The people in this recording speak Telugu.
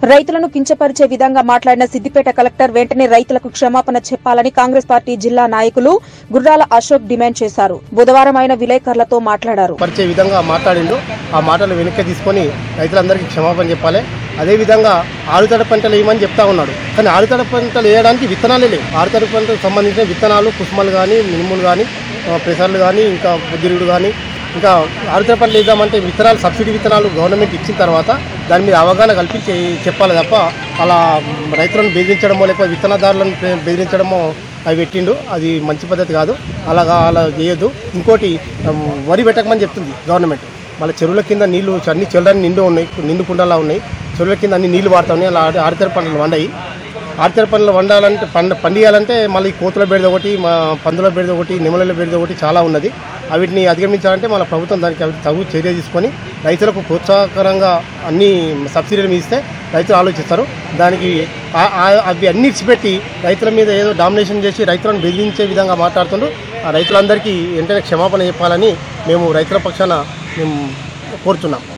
రైతులను కించపరిచే విధంగా మాట్లాడిన సిద్దిపేట కలెక్టర్ వెంటనే రైతులకు క్షమాపణ చెప్పాలని కాంగ్రెస్ పార్టీ జిల్లా నాయకులు గుర్రాల అశోక్ డిమాండ్ చేశారు. బుధవారం ఆయన విలేకరులతో మాట్లాడారు. పరిచే విధంగా మాట్లాడిండు. ఆ మాటలు వెనక్కి తీసుకొని రైతులందరికీ క్షమాపణ చెప్పాలి. అదేవిధంగా ఆరుతడి పంటలు వేయమని చెప్తా ఉన్నాడు. కానీ ఆరుతడి పంటలు వేయడానికి విత్తనాలే లేవు. ఆరుతడి పంటలకు సంబంధించిన విత్తనాలు కుసుమలు కానీ, మినుములు కానీ, పెసర్లు కానీ, ఇంకా పొద్దురుడు కానీ, ఇంకా ఆరుతడి పంటలు వేద్దామంటే విత్తనాలు సబ్సిడీ విత్తనాలు గవర్నమెంట్ ఇచ్చిన తర్వాత దాని మీద అవగాహన కల్పించి చెప్పాలి తప్ప అలా రైతులను బెదిరించడమో లేకపోతే విత్తనదారులను బెదిరించడమో అవి పెట్టిండు. అది మంచి పద్ధతి కాదు. అలా చేయొద్దు. ఇంకోటి వరి పెట్టకమని చెప్తుంది గవర్నమెంట్. మళ్ళీ చెరువుల కింద నీళ్లు అన్ని చెల్లడానికి నిండు కుండలా ఉన్నాయి. చెరువుల కింద అన్ని నీళ్లు వాడుతూ ఉన్నాయి. అలా ఆరుతడి పంటలు వండాయి. ఆరుతడి పంటలు వండాలంటే పండియాలంటే మళ్ళీ కోతుల బెడద ఒకటి, పందుల బెడద ఒకటి, నిమ్మల బెడద ఒకటి చాలా ఉన్నది. వీటిని అధిగమించాలంటే మన ప్రభుత్వం దానికి తగు చర్య తీసుకొని రైతులకు ప్రోత్సాహకరంగా అన్ని సబ్సిడీలు ఇస్తే రైతులు ఆలోచిస్తారు. దానికి అవి అన్ని ఇచ్చిపెట్టి రైతుల మీద ఏదో డామినేషన్ చేసి రైతులను బెదిరించే విధంగా మాట్లాడుతుండ్రు. ఆ రైతులందరికీ వెంటనే క్షమాపణ చెప్పాలని మేము రైతుల పక్షాన మేము కోరుతున్నాం.